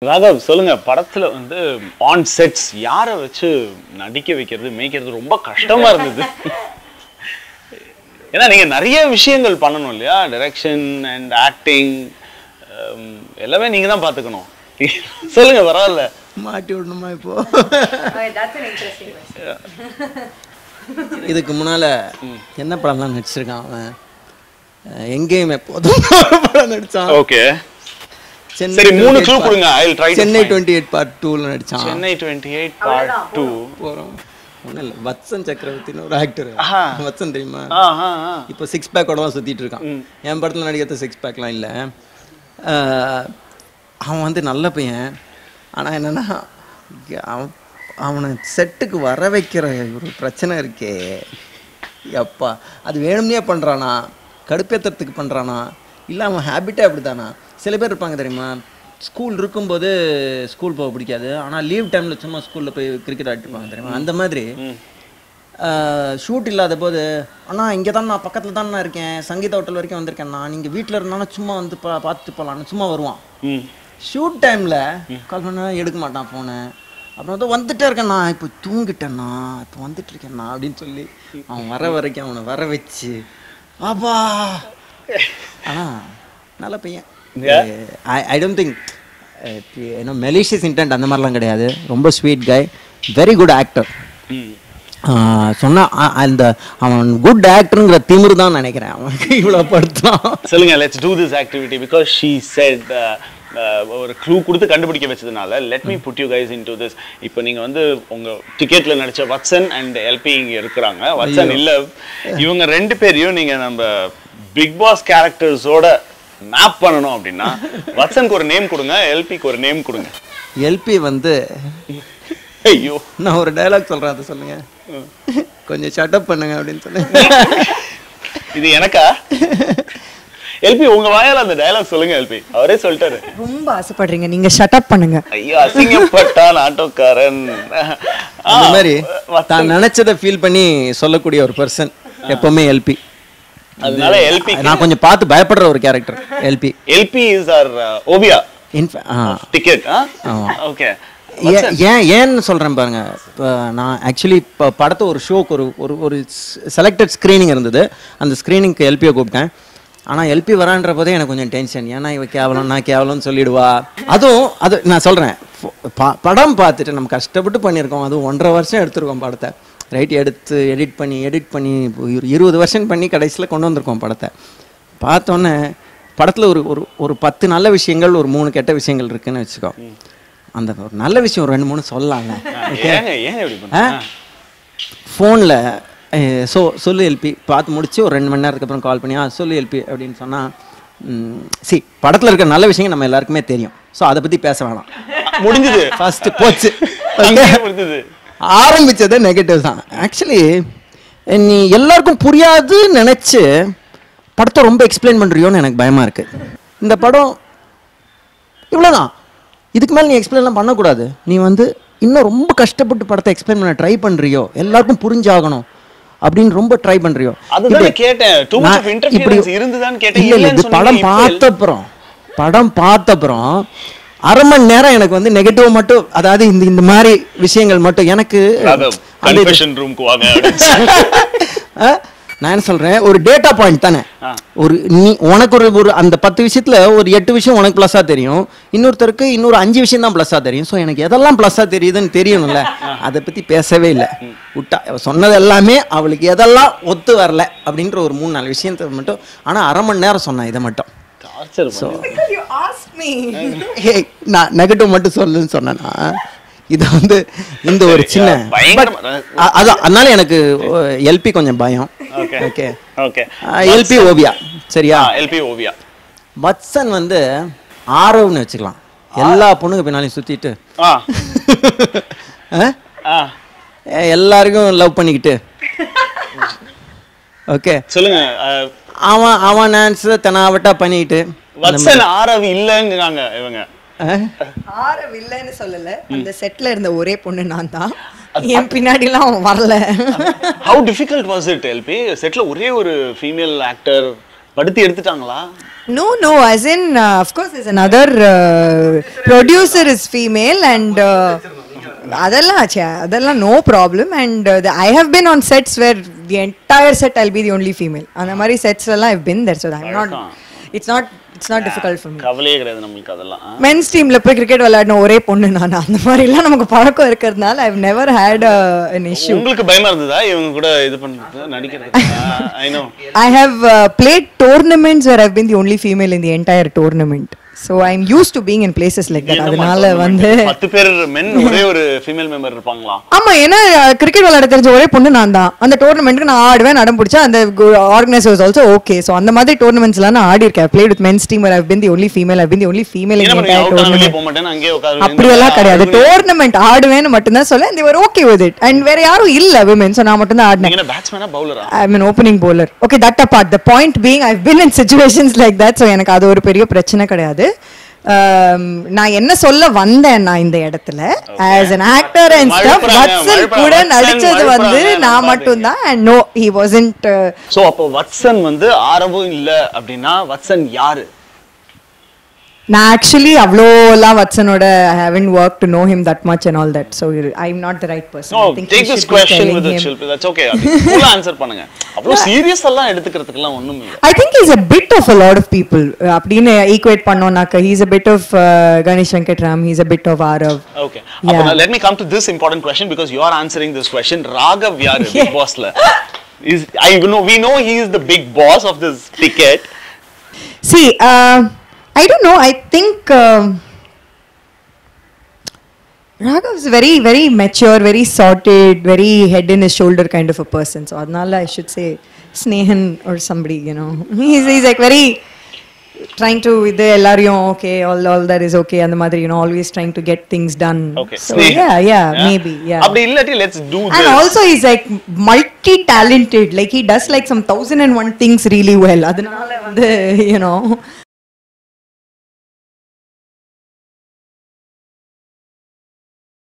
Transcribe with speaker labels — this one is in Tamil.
Speaker 1: ராகவ் சொல்லுங்க, படத்துல வந்து ஆன் செட்ஸ் யாரை வச்சு நடிக்க வைக்கிறது மேய்க்கிறது ரொம்ப கஷ்டமா இருந்தது. ஏன்னா நீங்க நிறைய விஷயங்கள் பண்ணணும் இல்லையா, டைரக்ஷன் அண்ட் ஆக்டிங் எல்லாமே நீங்க தான் பாத்துக்கணும். சொல்லுங்க, பரவாயில்ல.
Speaker 2: மாட்டி விடணுமா இப்போ? இதுக்கு முன்னால என்ன படம்லாம் நடிச்சிருக்கான் அவன்? எங்கேயுமே போதும் படம் நடிச்சான்.
Speaker 1: ஓகே, சரி, 3 க்ளூ கொடுங்க. I will try.
Speaker 2: Chennai 28 part 2ல நடிச்சான்.
Speaker 1: சென்னை 28 பார்ட் 2
Speaker 2: போறோம். ஒண்ணு இல்ல, வத்சன் சக்கரவர்த்தின்னு ஒரு ஆக்டர். வத்சன் தெரியுமா? இப்போ 6 பேக்கோட தான் சுத்திட்டு இருக்கான். என் படத்துல நடிக்கிறது 6 பேக்லாம் இல்ல. அவன் வந்து நல்ல பையன். ஆனா என்னன்னா, அவனை செட்டுக்கு வர வைக்கிற ஒரு பிரச்சனை இருக்கே அப்பா. அது வேணும்னே பண்றானா, கடுப்பேத்துறதுக்கு பண்றானா, இல்லை அவன் ஹேபிட்டே அப்படித்தானா? சில பேர் இருப்பாங்க தெரியுமா, ஸ்கூல் இருக்கும்போது ஸ்கூல் போக பிடிக்காது, ஆனால் லீவ் டைமில் சும்மா ஸ்கூலில் போய் கிரிக்கெட் ஆடிட்டுப்பாங்க தெரியுமா? அந்த மாதிரி ஷூட் இல்லாத போது, ஆனால் இங்கே தான் நான் பக்கத்தில் தான் நான் இருக்கேன், சங்கீத ஹோட்டல் வரைக்கும் வந்திருக்கேன், நான் நீங்கள் வீட்டில் இருந்தாலும் சும்மா வந்து பார்த்துட்டு போகலான்னு சும்மா வருவான். ஷூட் டைமில் கால் பண்ண எடுக்க மாட்டான் ஃபோனை. அப்புறம் வந்து வந்துட்டே இருக்கேன், நான் இப்போ தூங்கிட்டேண்ணா, இப்போ வந்துட்டு இருக்கேண்ணா அப்படின்னு சொல்லி அவன் வர வரைக்கும் அவனை வர வச்சு ஆபா. ஆனால் நல்ல பையன். I don't think malicious intent அந்த மாதிரிலாம் கிடையாது. ரொம்ப sweet guy, very good actor. சொன்னா அந்த அவன் குட் ஆக்டருங்கிற திமிரு தான் நினைக்கிறேன் அவனுக்கு இவ்வளோ படுத்தான்.
Speaker 1: சொல்லுங்க, let's do this activity because she said ஒரு க்ளூ கொடுத்து கண்டுபிடிக்க வச்சதுனால let me put you guys into this. இப்போ நீங்கள் வந்து உங்கள் டிக்கெட்டில் நடித்த வத்சன் அண்ட் எல்பி இங்கே இருக்கிறாங்க. வத்சன் இல்லை, இவங்க 2 பேரையும் நீங்கள் நம்ம பிக் பாஸ் கேரக்டர்ஸோட மேப் பண்ணணும் அப்படின்னா வத்சனுக்கு ஒரு நேம் கொடுங்க, எல்பிக்கு ஒரு நேம் கொடுங்க.
Speaker 2: எல்பி வந்து,
Speaker 1: ஐயோ
Speaker 2: நான் ஒரு டயலாக் சொல்கிறேன், அதை சொல்லுங்க. கொஞ்சம் ஷட்டப் பண்ணுங்க அப்படின்னு சொன்னேன்.
Speaker 1: இது எனக்கா? எல்பி உங்க வாயால அந்த டயலாக் சொல்லுங்க. எல்பி அவரே சொல்லிட்டாரு.
Speaker 3: ரொம்ப ஆசைப்படுறீங்க நீங்க, ஷட்டப் பண்ணுங்க.
Speaker 1: ஐயோ, அசிங்கப்பட்டான் ஆட்டோக்காரன்.
Speaker 2: அந்த மாதிரி தான் நினைச்சதை ஃபீல் பண்ணி சொல்லக்கூடிய ஒரு பர்சன் எப்பவுமே எல்பி.
Speaker 1: அதனால எல்பி
Speaker 2: நான் கொஞ்சம் பார்த்து பயப்படுற ஒரு character LP.
Speaker 1: LP is our Oviya ticket. Okay,
Speaker 2: ஏன்னு சொல்கிறேன் பாருங்க. இப்போ நான் ஆக்சுவலி இப்போ படத்தை ஒரு ஷோக்கு ஒரு ஒரு செலக்டட் ஸ்க்ரீனிங் இருந்தது. அந்த ஸ்க்ரீனிங்க்கு எல்பியை கூப்பிட்டேன். ஆனால் எல்பி வரான்ற போதே எனக்கு கொஞ்சம் டென்ஷன். ஏன்னா இவ கேவலம், நான் கேவலம்னு சொல்லிடுவா. அது நான் சொல்கிறேன், படம் பார்த்துட்டு நம்ம கஷ்டப்பட்டு பண்ணியிருக்கோம். அதுவும் 1.5 வருஷம் எடுத்துருக்கோம் படத்தை. ரைட் எடுத்து எடிட் பண்ணி 20 வருஷம் பண்ணி கடைசியில் கொண்டு வந்திருக்கோம் படத்தை. பார்த்தோன்னே படத்தில் ஒரு 10 நல்ல விஷயங்கள், ஒரு 3 கெட்ட விஷயங்கள் இருக்குன்னு வச்சுக்கோ. அந்த ஒரு நல்ல விஷயம் ஒரு 2-3 சொல்லலாம்ல. ஃபோனில் சொல்லு எல்பி பார்த்து முடிச்சு ஒரு 2 மணி நேரத்துக்கு அப்புறம் கால் பண்ணி சொல்லு எல்பி அப்படின்னு சொன்னால், படத்தில் இருக்கிற நல்ல விஷயங்கள் நம்ம எல்லாருக்குமே தெரியும். ஸோ அதை பற்றி பேச வேணாம்,
Speaker 1: முடிஞ்சது,
Speaker 2: ஃபஸ்ட்டு போச்சு. ஆரம்பித்ததே நெகட்டிவ் தான். ஆக்சுவலி நீ எல்லாருக்கும் புரியாது நினச்சி படத்தை ரொம்ப எக்ஸ்பிளைன் பண்ணுறியோன்னு எனக்கு பயமாக இருக்குது. இந்த படம் இவ்வளோதான், இதுக்கு மேலே நீ எக்ஸ்பிளைன்லாம் பண்ணக்கூடாது. நீ வந்து இன்னும் ரொம்ப கஷ்டப்பட்டு படத்தை எக்ஸ்பிளைன் பண்ண ட்ரை பண்ணுறியோ, எல்லாருக்கும் புரிஞ்சாகணும் அப்படின்னு ரொம்ப ட்ரை பண்ணுறியோ. படம் பார்த்தப்புறம் 1/2 மணி நேரம் எனக்கு வந்து நெகட்டிவ் மட்டும், அதாவது இந்த மாதிரி விஷயங்கள் மட்டும் எனக்கு. நான் என்ன சொல்றேன், ஒரு டேட்டா பாயிண்ட் தானே. நீ உனக்கு ஒரு அந்த 10 விஷயத்துல ஒரு 8 விஷயம் உனக்கு பிளஸ்ஸா தெரியும், இன்னொருத்தருக்கு இன்னொரு 5 விஷயம் தான் பிளஸ்ஸா தெரியும். ஸோ எனக்கு எதெல்லாம் பிளஸ்ஸா தெரியுதுன்னு தெரியணும்ல. அதை பத்தி பேசவே இல்லை, விட்டா சொன்னது எல்லாமே அவளுக்கு எதெல்லாம் ஒத்து வரல அப்படின்ற ஒரு 3-4 விஷயத்தை மட்டும். ஆனால் 1/2 மணி நேரம் சொன்னேன் இதை மட்டும். நான் நெகட்டிவ் மட்டும் சொல்லுன்னு சொன்னேன்னா இது வந்து இந்த ஒரு சின்ன அதான். அதனால எனக்கு எல்பி கொஞ்சம் பயம். ஓகே, எல்பி ஓவியா, சரியா?
Speaker 1: எல்பி ஓவியா.
Speaker 2: வத்சன் வந்து ஆரோன்னு வச்சுக்கலாம். எல்லா பொண்ணுங்க பின்னாலையும் சுத்திட்டு எல்லாருக்கும் லவ் பண்ணிக்கிட்டு. ஓகே,
Speaker 1: சொல்லுங்க.
Speaker 2: அவன் டான்ஸ் தெனாவட்டா பண்ணிக்கிட்டு.
Speaker 1: வத்சன் ஆரவ் இல்லங்கறாங்க இவங்க.
Speaker 3: ஆரவ் இல்லன்னு சொல்லல, அந்த செட்ல இருந்த ஒரே பொண்ணு நான் தான். என் பின்னாடிலாம் அவன் வரல.
Speaker 1: How difficult was it, LP? செட்ல ஒரே ஒரு ஃபீமேல் ஆக்டர் படுத்தி எடுத்துட்டாங்களா?
Speaker 3: No, as in, of course, there's another producer is female and adella no problem and I have been on sets where the entire set I'll be the only female. அந்த மாதிரி sets எல்லாம் I've been there, so I'm not, it's not difficult for me.
Speaker 1: கவலையே கிடையாது நமக்கு அதெல்லாம்.
Speaker 3: men's teamல போய் கிரிக்கெட் விளையாடின ஒரே பொண்ணு நான். அந்த மாதிரி எல்லாம் நமக்கு பழக்கம் இருக்கிறதுனால I've never had an issue.
Speaker 1: உங்களுக்கு பயமா இருந்ததா இவங்க கூட இது பண்றது நடிக்கிறதுக்கு? I know.
Speaker 3: I have played tournaments where I've been the only female in the entire tournament. So I'm used to being in places like that. அதனால வந்து
Speaker 1: 10 பேர் men ஒரே ஒரு ஃபீமேல் மெம்பர் இருப்பாங்களா?
Speaker 3: ஆமா, ஏன்னா கிரிக்கெட் விளையாட தெரிஞ்ச ஒரே பொண்ணு நான் தான். அந்த டோர்னமெண்ட்க்கு நான் ஆடுவேன், நடம் பிடிச்சா அந்த organiser was also okay. So அந்த மாதிரி டோர்னமெண்ட்ஸ்லாம் நான் ஆடி இருக்கேன். played with men's team where I've been the only female in the entire tournament. அப்படி எல்லாம் கிடையாது. டோர்னமெண்ட் ஆடுவேன்னு மட்டும் தான் சொல்ல. they were okay with it and வேற யாரும் இல்ல women, so நான் மட்டும் தான் ஆடினேன்.
Speaker 1: நீங்க பேட்ஸ்மேனா பவுலரா?
Speaker 3: I'm an opening bowler. Okay, that apart, the point being I've been in situations like that, so எனக்கு அது ஒரு பெரிய பிரச்சனை கிடையாது. நான் என்ன சொல்ல வந்தேன் நான் இந்த இடத்துல as an actor and stuff, Vatsan கூட நடிச்சது வந்து நான் மட்டும் தான் and no, he wasn't.
Speaker 1: So அப்போ வத்சன் வந்து ஆரவும் இல்ல அப்படினா வத்சன் யாரு?
Speaker 3: நான் actually அவ்ளோலாம் வத்சனோட I haven't worked to know him that much and all that, so I'm not the right person.
Speaker 1: No, take this question with a chill. That's okay. full answer பண்ணுங்க. அவ்ளோ சீரியஸ் எல்லாம் எடுத்துக்கிறதுக்குலாம் ஒண்ணும் இல்ல.
Speaker 3: I think he's a bit of a lot of people. அப்படினே equate பண்ணோம்னாக்க he's a bit of Ganesh Venkatram, he's a bit of Arav.
Speaker 1: Okay. அப்ப let me come to this important question because you are answering this question. Raghav yaru big boss la? We know he is the big boss of this ticket.
Speaker 3: See, I don't know. I think Raghav is very, very mature, very sorted, very head in his shoulder kind of a person. So adnala I should say Snehan or somebody, you know. He's like very trying to the ellarium okay, all that is okay and the mother, you know, always trying to get things done.
Speaker 1: Okay.
Speaker 3: So yeah, maybe, yeah.
Speaker 1: Abdi illati let's do this.
Speaker 3: And also he's like multi talented. Like he does like some 1001 things really well. Adnala you know.